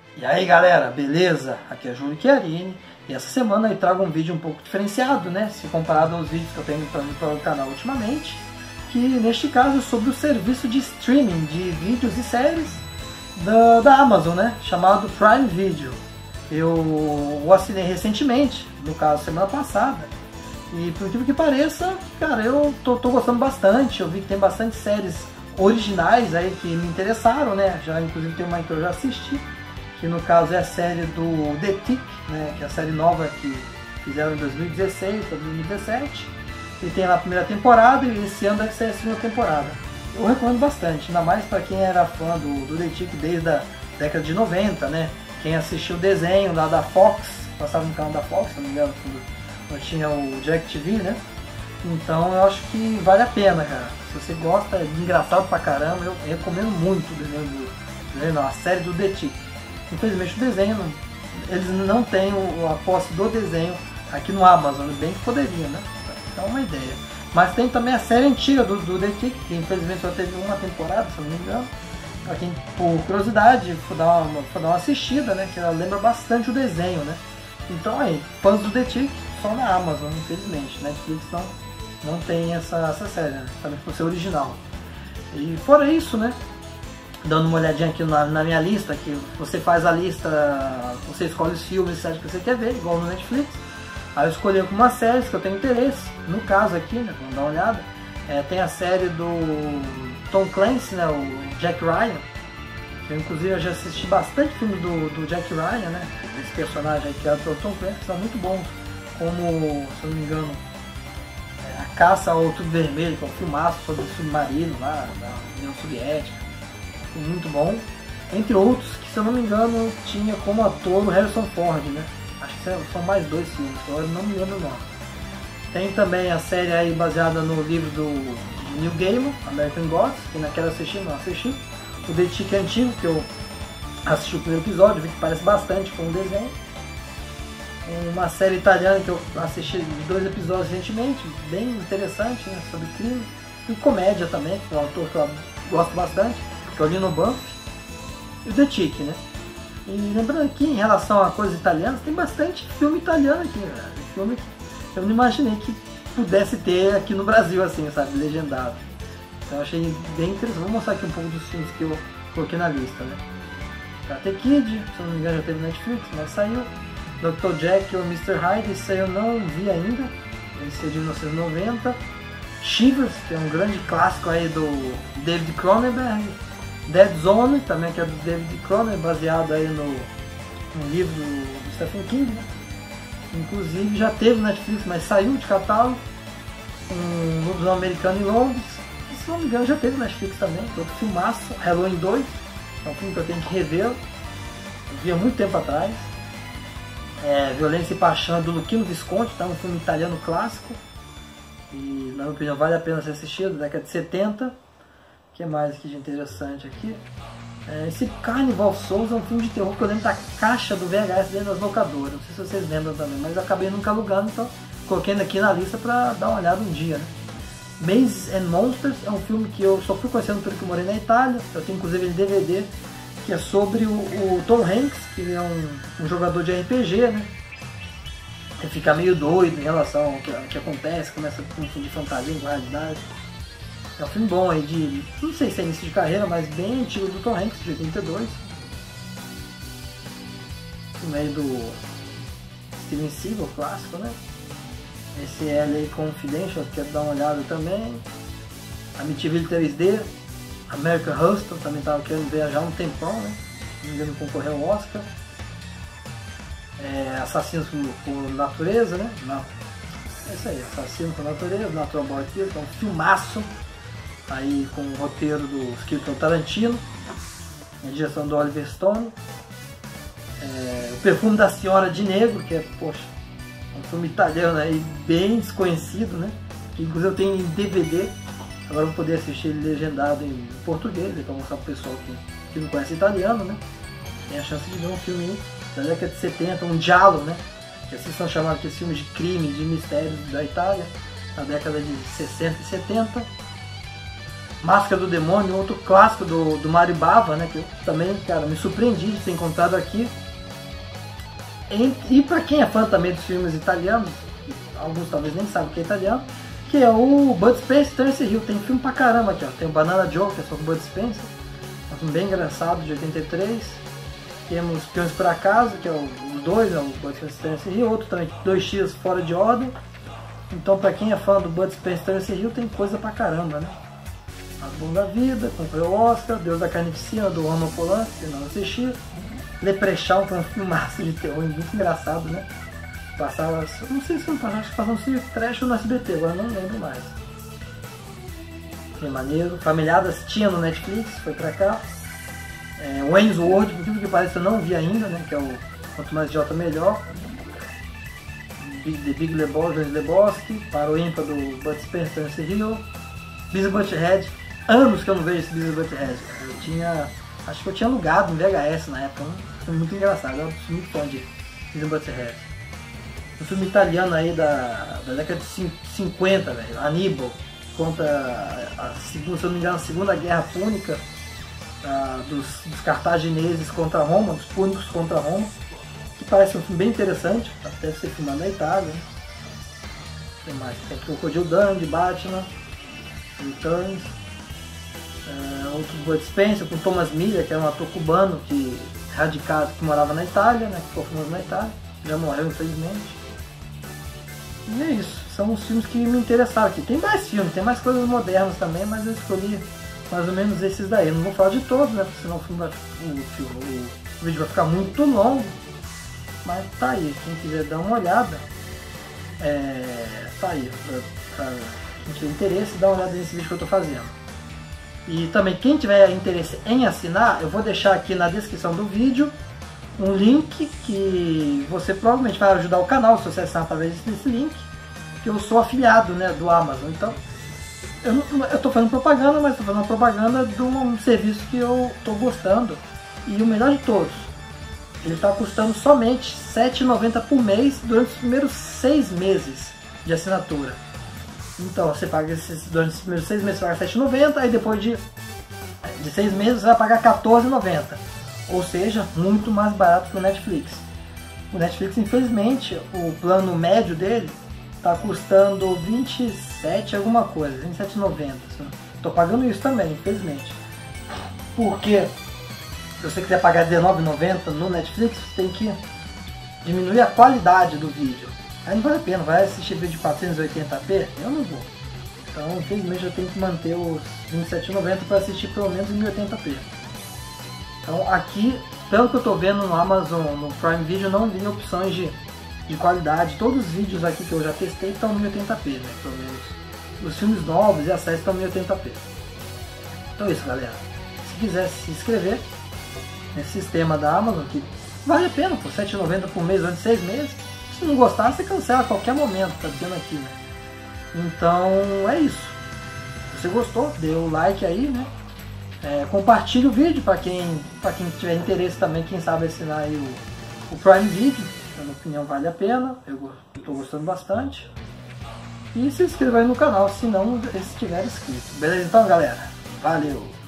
E aí galera, beleza? Aqui é Júlio Chiarini e essa semana eu trago um vídeo um pouco diferenciado, né? Se comparado aos vídeos que eu tenho para o canal ultimamente, que neste caso é sobre o serviço de streaming de vídeos e séries da Amazon, né? Chamado Prime Video. Eu o assinei recentemente, no caso semana passada, e por incrível que pareça, cara, eu tô gostando bastante. Eu vi que tem bastante séries originais aí que me interessaram, né? Já inclusive tem uma que eu já assisti, que no caso é a série do The Tick, né, que é a série nova que fizeram em 2016 para 2017, e tem lá a primeira temporada e esse ano deve ser a segunda temporada. Eu recomendo bastante, ainda mais para quem era fã do The Tick desde a década de 90, né, quem assistiu o desenho lá da Fox, passava no canal da Fox, se não me engano, quando tinha o DirecTV, né, então eu acho que vale a pena, cara. Se você gosta de engraçado pra caramba, eu recomendo muito o desenho, a série do The Tick. Infelizmente o desenho, eles não têm a posse do desenho aqui no Amazon, bem que poderia, né? Dá uma ideia. Mas tem também a série antiga do The Tick, que infelizmente só teve uma temporada, se não me engano. Pra quem, por curiosidade, for dar uma assistida, né? Que ela lembra bastante o desenho, né? Então aí, fãs do The Tick, só na Amazon, infelizmente. Netflix não tem essa série, né? Também por ser original. E fora isso, né? Dando uma olhadinha aqui na minha lista, que você faz a lista, você escolhe os filmes e séries que você quer ver, igual no Netflix. Aí eu escolhi algumas séries que eu tenho interesse. No caso aqui, né, vamos dar uma olhada, tem a série do Tom Clancy, né, o Jack Ryan. Eu, inclusive, eu já assisti bastante filmes do Jack Ryan, né, desse personagem aí criado pelo Tom Clancy, que são muito bons, como, se eu não me engano, A Caça ao Outubro Vermelho, que é um filmaço sobre o submarino lá da União Soviética. Muito bom, entre outros que, se eu não me engano, tinha como ator o Harrison Ford, né? Acho que são mais dois filmes, agora eu não me lembro o nome. Tem também a série aí baseada no livro do Neil Gaiman, American Gods, que naquela não assisti. O The Tick antigo, que eu assisti o primeiro episódio, vi que parece bastante com o desenho. Uma série italiana que eu assisti 2 episódios recentemente, bem interessante, né? Sobre crime. E comédia também, que é um autor que eu gosto bastante, que é o Lino Banfi, e o The Tick, né? E lembrando aqui, em relação a coisas italianas, tem bastante filme italiano aqui, né? Filme que eu não imaginei que pudesse ter aqui no Brasil, assim, sabe, legendado. Então eu achei bem interessante. Vou mostrar aqui um pouco dos filmes que eu coloquei na lista, né? Karate Kid, se não me engano já teve Netflix, mas saiu. Dr. Jack ou Mr. Hyde, isso aí eu não vi ainda, esse é de 1990. Shivers, que é um grande clássico aí do David Cronenberg. Dead Zone, também que é do David Cronenberg, baseado aí no livro do Stephen King, né? Inclusive já teve Netflix, mas saiu de catálogo. Um lobisomem americano em Londres, e, se não me engano já teve Netflix também, outro filmaço, Halloween 2, é um filme que eu tenho que rever, eu vi há muito tempo atrás. Violência e Paixão do Luchino Visconti, tá? Um filme italiano clássico, e na minha opinião vale a pena ser assistido, da década de 70. O que mais aqui de interessante aqui? Esse Carnival Souls é um filme de terror que eu lembro da caixa do VHS dentro das locadoras. Não sei se vocês lembram também, mas eu acabei nunca alugando, então coloquei aqui na lista pra dar uma olhada um dia, né? Mazes and Monsters é um filme que eu só fui conhecendo pelo que eu morei na Itália. Eu tenho inclusive ele DVD, que é sobre o Tom Hanks, que é um jogador de RPG, né? Ele fica meio doido em relação ao que acontece, começa a confundir fantasia com realidade. É um filme bom aí de, não sei se é início de carreira, mas bem antigo do Tom Hanks, de 82. Filme aí do Steven Seagal, clássico, né? Esse LA Confidential, quero dar uma olhada também. Amityville 3D, American Hustle, também estava querendo ver já há um tempão, né? Se não me engano, concorreu ao Oscar. Assassinos por Natureza, né? É isso aí, Assassino por Natureza, Natural Born Killers, é um filmaço. Aí com o roteiro do escrito pelo Tarantino, a direção do Oliver Stone. O Perfume da Senhora de Negro, que é, poxa, um filme italiano aí bem desconhecido, né? Que inclusive eu tenho em DVD, agora eu vou poder assistir ele legendado em português, para mostrar pro pessoal que não conhece italiano, né? Tem a chance de ver um filme aí da década de 70, um giallo, né? Que assim são chamados aqueles filmes de crime, de mistério da Itália, na década de 60 e 70. Máscara do Demônio, outro clássico do Mario Bava, né? Que eu também, cara, me surpreendi de ter encontrado aqui. E pra quem é fã também dos filmes italianos, alguns talvez nem sabem o que é italiano, que é o Bud Spencer e Terence Hill. Tem filme pra caramba aqui, ó. Tem o Banana Joe, que é sobre o Bud Spencer, um filme bem engraçado, de 83. Temos Peões por Acaso, que é os dois, né? O Bud Spencer e Terence Hill. Outro também, 2x Fora de Ordem. Então pra quem é fã do Bud Spencer e Terence Hill, tem coisa pra caramba, né? As Bom da Vida, comprei o Oscar, Deus da Carnificina, do Roman Polanski, que eu não assisti. Leprechaun, que é um filmaço de terror, muito engraçado, né? Passava, não sei se não passava, acho que passava um trash ou no SBT, agora não lembro mais. Que maneiro. Familiadas tinha no Netflix, foi pra cá. Wayne's World, por que parece eu não vi ainda, né? Que é o Quanto Mais Idiota Melhor. The Big Lebowski, para o ímpar do Bud Spencer, Terence Hill. Beavis and Butthead, anos que eu não vejo esse Beavis and Butthead. Acho que eu tinha alugado em VHS na época, foi muito engraçado, eu sou muito fã de Beavis and Butthead. Um filme italiano aí da década de 50, velho, Hannibal, conta se eu não me engano, a Segunda Guerra Púnica, dos cartagineses contra Roma, dos púnicos contra Roma, que parece um filme bem interessante, deve ser filmado na Itália. Né? Tem mais, tem Crocodile Dundee, Batman, Returns, outro Bud Spencer com Thomas Miller, que era um ator cubano que morava na Itália, né, que ficou famoso na Itália, já morreu infelizmente. E é isso, são os filmes que me interessaram aqui. Tem mais filmes, tem mais coisas modernas também, mas eu escolhi mais ou menos esses daí. Eu não vou falar de todos, né, porque senão o vídeo vai ficar muito longo, mas tá aí, quem quiser dar uma olhada, tá aí, pra quem tiver interesse, dá uma olhada nesse vídeo que eu tô fazendo. E também quem tiver interesse em assinar, eu vou deixar aqui na descrição do vídeo um link que você provavelmente vai ajudar o canal se você assinar através desse link, que eu sou afiliado, né, do Amazon. Então eu tô fazendo propaganda, mas tô fazendo uma propaganda de um serviço que eu tô gostando. E o melhor de todos, ele está custando somente R$ 7,90 por mês durante os primeiros 6 meses de assinatura. Então você paga durante os primeiros 6 meses, você paga R$ 7,90, aí depois de 6 meses você vai pagar R$ 14,90. Ou seja, muito mais barato que o Netflix. O Netflix, infelizmente, o plano médio dele está custando 27 alguma coisa, R$ 27,90. Estou pagando isso também, infelizmente. Porque se você quiser pagar R$19,90 no Netflix, você tem que diminuir a qualidade do vídeo. Aí não vale a pena, vai assistir vídeo de 480p? Eu não vou. Então, infelizmente, eu tenho que manter os R$27,90 para assistir pelo menos em 1080p. Então, aqui, pelo que eu estou vendo no Amazon, no Prime Video, não vi opções de qualidade. Todos os vídeos aqui que eu já testei estão em 1080p, né? Pelo menos os filmes novos e as séries estão em 1080p. Então é isso, galera. Se quiser se inscrever nesse sistema da Amazon, que vale a pena, por R$ 7,90 por mês durante 6 meses. Se não gostar, você cancela a qualquer momento, tá dizendo aqui, né? Então é isso. Se você gostou, dê o like aí, né? Compartilhe o vídeo para quem tiver interesse também, quem sabe assinar aí o Prime Video. Na minha opinião, vale a pena. Eu estou gostando bastante. E se inscreva aí no canal, se não estiver inscrito. Beleza então, galera? Valeu!